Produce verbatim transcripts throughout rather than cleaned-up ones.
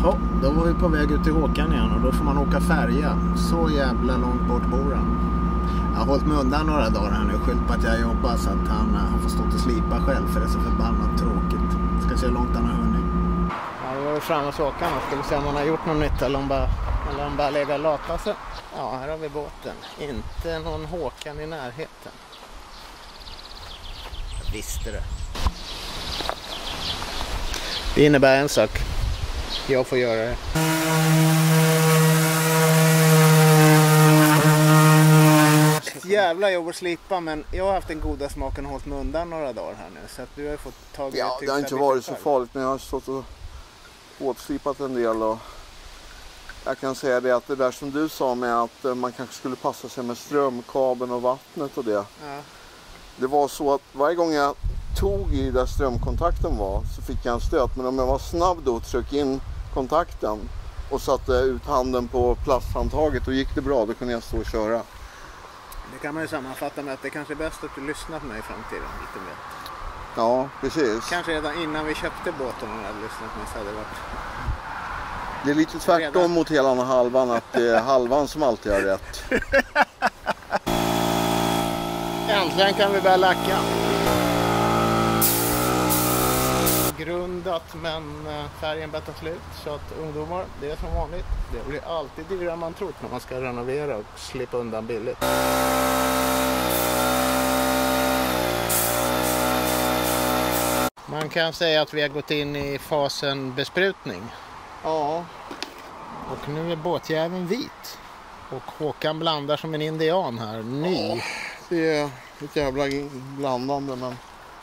Ja, då var vi på väg ut till Håkan igen och då får man åka färja. Så jävla långt bort bor han. Jag har hållit mig undan några dagar här nu och skyllt på att jag jobbar så att han, han får stå och slipa själv för det är så förbannat tråkigt. Ska se hur långt han har hunnit. Ja, vi var framme hos Håkan och skulle se om han har gjort något nytt eller om bara, eller om bara lägga lata sig. Ja, här har vi båten. Inte någon Håkan i närheten. Jag visste det. Det innebär en sak. Jag får göra det. Ett jävla jobb att slipa, men jag har haft den goda smaken och hållit mig undan några dagar här nu. Så att du har fått tag i Ja, det har inte varit så farligt, men jag har stått och åtslipat en del. Och jag kan säga det att det där som du sa med att man kanske skulle passa sig med strömkabeln och vattnet och det. Ja. Det var så att varje gång jag tog i där strömkontakten var så fick jag en stöt, men om jag var snabb då och tryckte in kontakten och satte ut handen på plasthandtaget och gick det bra, då kunde jag stå och köra. Det kan man ju sammanfatta med att det kanske är bäst att du lyssnar på mig i framtiden lite mer. Ja, precis. Kanske redan innan vi köpte båten och jag hade lyssnat på mig så hade det varit... Det är lite tvärtom redan mot hela andra halvan, att det är halvan som alltid har rätt. Äntligen kan vi börja lacka. Grundat, men färgen börjar ta slut, så att ungdomar, det är som vanligt. Det blir alltid dyrare än man trott när man ska renovera och slippa undan billigt. Man kan säga att vi har gått in i fasen besprutning. Ja. Och nu är båtjäveln vit. Och Håkan blandar som en indian här, ny. Ja, det är ett jävla blandande, men...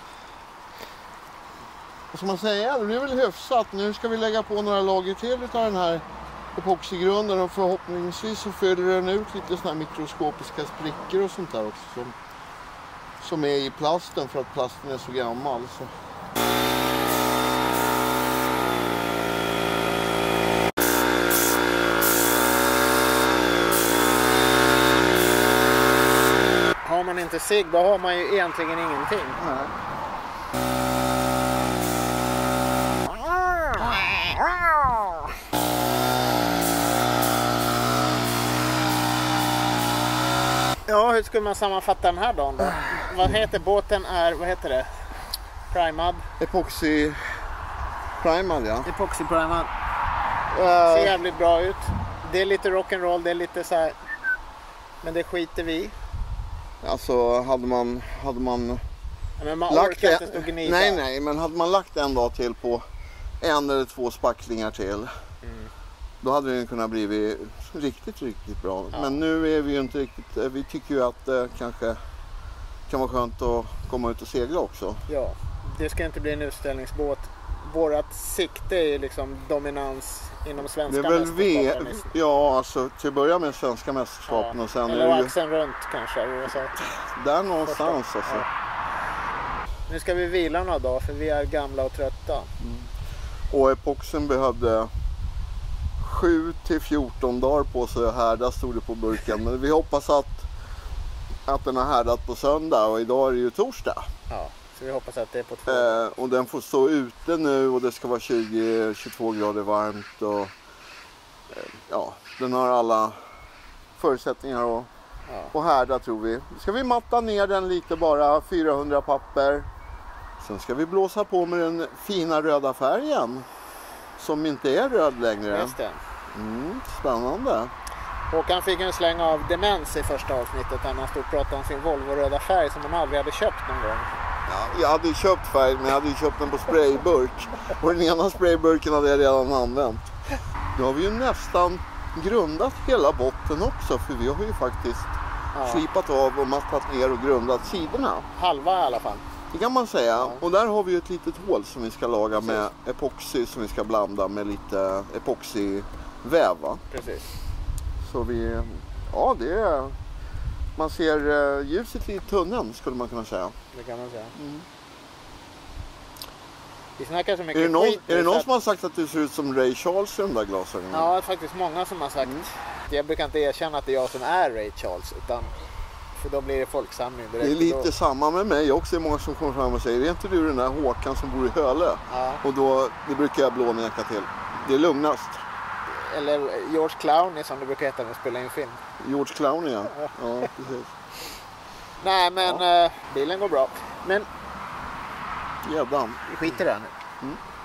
Vad ska man säga? Det blir väl hyfsat. Nu ska vi lägga på några lager till av den här epoxigrunden och förhoppningsvis så fyller den ut lite såna här mikroskopiska sprickor och sånt där också som, som är i plasten för att plasten är så gammal. Så. Har man inte sig, då har man ju egentligen ingenting. Nej. Ja, hur skulle man sammanfatta den här dagen då? Vad heter båten är, vad heter det? Primad? Epoxy primad, ja. Epoxy primad. Uh, Ser jävligt bra ut. Det är lite rock'n'roll, det är lite så här. Men det skiter vi. Alltså hade man hade man, ja, men man lagt orkar en, inte stå och gnida. Nej, nej, men hade man lagt en dag till på en eller två spacklingar till. Mm. Då hade den kunnat bli riktigt, riktigt bra. Ja. Men nu är vi ju inte riktigt, vi tycker ju att det kanske kan vara skönt att komma ut och segla också. Ja, det ska inte bli en utställningsbåt. Vårat sikte är liksom dominans inom svenska det är väl mästerskapen. Vi, ja, alltså till att börja med svenska mästerskapen ja. och sen... Eller är ju, axeln runt kanske. Så. Där någonstans första. Alltså. Ja. Nu ska vi vila några dagar för vi är gamla och trötta. Mm. Och epoxen behövde sju till fjorton dagar på sig att härda, stod det på burken. Men vi hoppas att, att den har härdat på söndag och idag är det ju torsdag. Ja, så vi hoppas att det är på två. Eh, och den får stå ute nu och det ska vara tjugo till tjugotvå grader varmt. Och, eh, ja, den har alla förutsättningar att, ja. att härda tror vi. Ska vi matta ner den lite bara, fyrahundra papper. Sen ska vi blåsa på med den fina röda färgen. Som inte är röd längre. Just det. Mm, spännande. Håkan fick en släng av demens i första avsnittet när han stod och pratade om sin Volvo-röda färg som han aldrig hade köpt någon gång. Ja, jag hade ju köpt färg, men jag hade ju köpt den på sprayburk. Och den ena sprayburken hade jag redan använt. Nu har vi ju nästan grundat hela botten också, för vi har ju faktiskt ja. slipat av och mattat ner och grundat sidorna. Halva i alla fall. Det kan man säga. Ja. Och där har vi ju ett litet hål som vi ska laga Precis. med epoxy som vi ska blanda med lite epoxyväv. Va? Precis. Så vi, ja det är, man ser uh, ljuset i tunneln skulle man kunna säga. Det kan man säga. Mm. Vi snackar så mycket är det någon, skit. Är det någon att... som har sagt att du ser ut som Ray Charles i de där glasögonen? Ja, det är faktiskt många som har sagt. Mm. Jag brukar inte erkänna att det är jag som är Ray Charles, utan för då blir det folksamling direkt. Det är lite då... samma med mig också. Det är många som kommer fram och säger, är inte du den där Håkan som bor i Hölö? Ja. Och då, det brukar jag blåneka till. Det är lugnast. Eller George Clooney som det brukar heta när man spelar in film. George Clooney, ja. Ja, precis. Nej, men Ja. uh, bilen går bra. Men Gäddan. skit i det här nu. Mm.